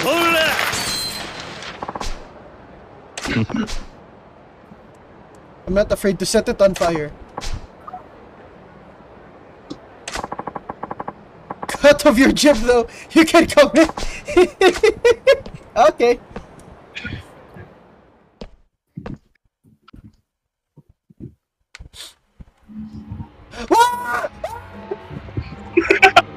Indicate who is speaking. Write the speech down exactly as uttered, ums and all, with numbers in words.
Speaker 1: I'm not afraid to set it on fire. Cut off your gym though. You can come in. Okay.